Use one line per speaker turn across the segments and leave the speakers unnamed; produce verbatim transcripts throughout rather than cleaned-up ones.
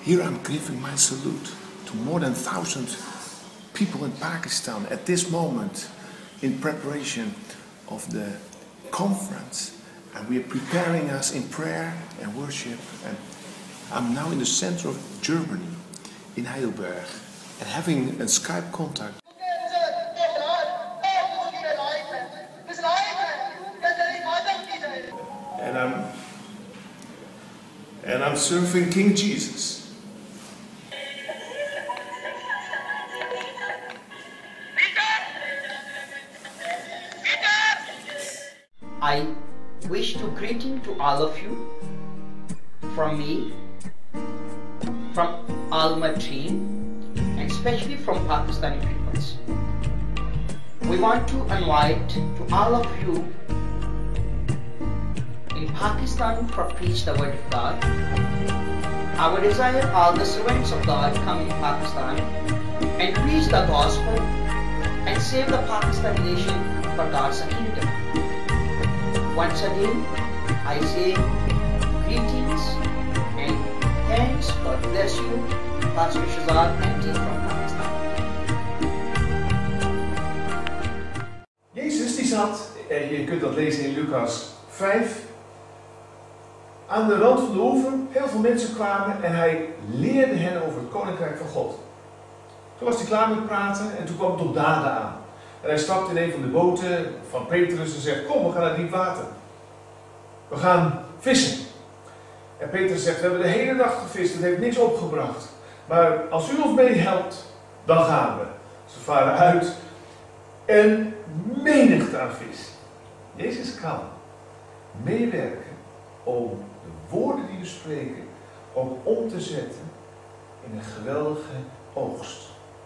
Here I'm giving my salute to more than a thousand people in Pakistan at this moment in preparation of the conference, and we are preparing us in prayer and worship. And I'm now in the center of Germany, in Heidelberg, and having a Skype contact. And I'm and I'm serving King Jesus.
I wish to greeting to all of you from me, from all my team, and especially from Pakistani peoples. We want to invite to all of you in Pakistan for preach the word of God. Our desire all the servants of God come in Pakistan and preach the gospel and save the Pakistan nation for God's kingdom. Once again, I say greetings and thanks. God bless you, Pastor Shazad and team from Pakistan.
Jezus die zat, je kunt dat lezen in Lucas vijf, aan de rand van de oever. Heel veel mensen kwamen en hij leerde hen over het koninkrijk van God. Toen was hij klaar met praten en toen kwam het op daden aan. En hij stapt in een van de boten van Petrus en zegt: kom, we gaan naar diep water. We gaan vissen. En Petrus zegt: we hebben de hele dag gevist, het heeft niks opgebracht. Maar als u ons meehelpt, dan gaan we. Ze varen uit. En menigte aan vis. Jezus kan meewerken om de woorden die we spreken ook om te zetten in een geweldige oogst.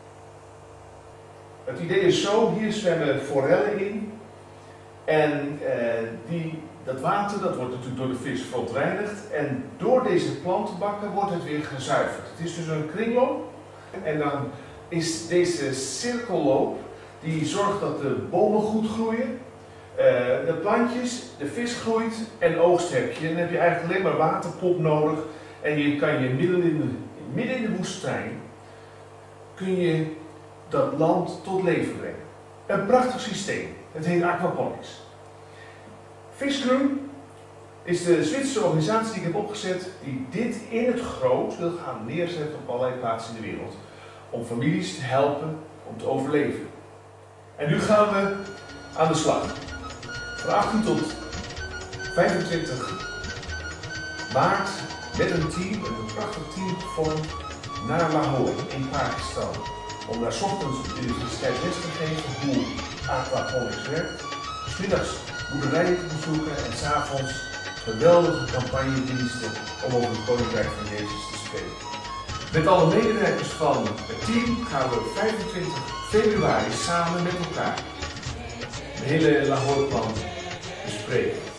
Het idee is zo, hier zwemmen forellen in en eh, die, dat water dat wordt natuurlijk door de vis verontreinigd en door deze plantenbakken wordt het weer gezuiverd. Het is dus een kringloop en dan is deze cirkelloop die zorgt dat de bomen goed groeien, uh, de plantjes, de vis groeit en oogst heb je. En dan heb je eigenlijk alleen maar waterpop nodig en je kan je midden in de, midden in de woestijn kun je dat land tot leven brengen. Een prachtig systeem. Het heet aquaponics. Fishcrew is de Zwitserse organisatie die ik heb opgezet, die dit in het groot wil gaan neerzetten op allerlei plaatsen in de wereld. Om families te helpen om te overleven. En nu gaan we aan de slag. Van achttien tot vijfentwintig maart met een team, met een prachtig team gevormd, naar Lahore in Pakistan. Om daar 's ochtends op de universiteit les te geven hoe aquaponics werkt. 's Middags boerderijen te bezoeken en 's avonds geweldige campagnediensten om over het koninkrijk van Jezus te spreken. Met alle medewerkers van het team gaan we op vijfentwintig februari samen met elkaar de hele Lahore-plan bespreken.